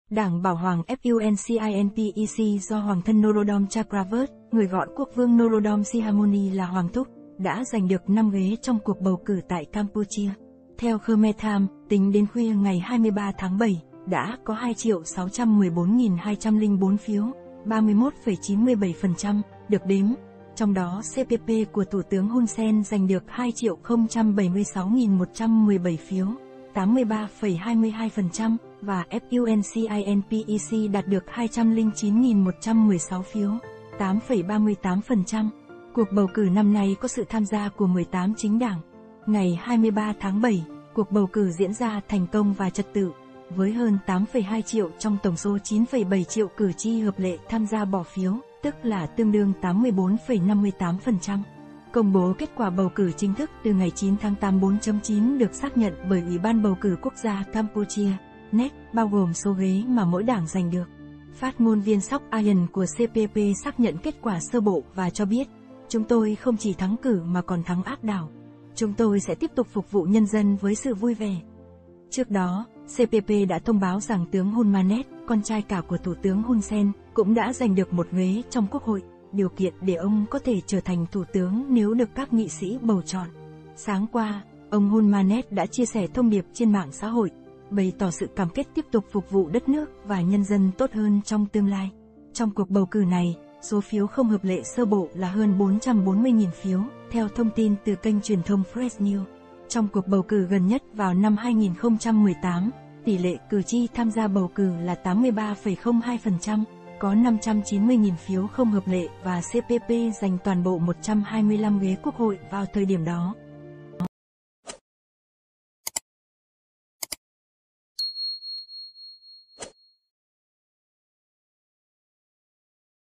Đảng Bảo Hoàng FUNCINPEC do Hoàng thân Norodom Chakravarti, người gọi quốc vương Norodom Sihamoni là Hoàng thúc, đã giành được 5 ghế trong cuộc bầu cử tại Campuchia. Theo Khmer Times, tính đến khuya ngày 23 tháng 7, đã có 2.614.204 phiếu, 31,97%, được đếm. Trong đó CPP của Thủ tướng Hun Sen giành được 2.076.117 phiếu, 83,22%, và FUNCINPEC đạt được 209.116 phiếu, 8,38%. Cuộc bầu cử năm nay có sự tham gia của 18 chính đảng. Ngày 23 tháng 7, cuộc bầu cử diễn ra thành công và trật tự, với hơn 8,2 triệu trong tổng số 9,7 triệu cử tri hợp lệ tham gia bỏ phiếu, tức là tương đương 84,58%. Công bố kết quả bầu cử chính thức từ ngày 9 tháng 8 4.9 được xác nhận bởi Ủy ban Bầu cử Quốc gia Campuchia, NEC, bao gồm số ghế mà mỗi đảng giành được. Phát ngôn viên Sok Ayan của CPP xác nhận kết quả sơ bộ và cho biết, chúng tôi không chỉ thắng cử mà còn thắng áp đảo. Chúng tôi sẽ tiếp tục phục vụ nhân dân với sự vui vẻ. Trước đó, CPP đã thông báo rằng tướng Hun Manet, con trai cả của Thủ tướng Hun Sen, cũng đã giành được một ghế trong Quốc hội, điều kiện để ông có thể trở thành thủ tướng nếu được các nghị sĩ bầu chọn. Sáng qua, ông Hun Manet đã chia sẻ thông điệp trên mạng xã hội, bày tỏ sự cam kết tiếp tục phục vụ đất nước và nhân dân tốt hơn trong tương lai. Trong cuộc bầu cử này, số phiếu không hợp lệ sơ bộ là hơn 440.000 phiếu, theo thông tin từ kênh truyền thông Fresh News. Trong cuộc bầu cử gần nhất vào năm 2018, tỷ lệ cử tri tham gia bầu cử là 83,02%, có 590.000 phiếu không hợp lệ và CPP giành toàn bộ 125 ghế quốc hội vào thời điểm đó.